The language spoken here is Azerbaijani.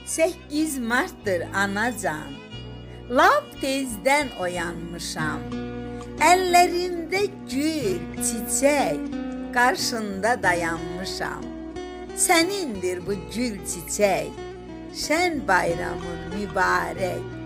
8 Mart'tır anacan, lap tezdən oyanmışam. Əllərimdə gül, çiçək, qarşında dayanmışam. Sənindir bu gül çiçək, şən bayramın mübarək.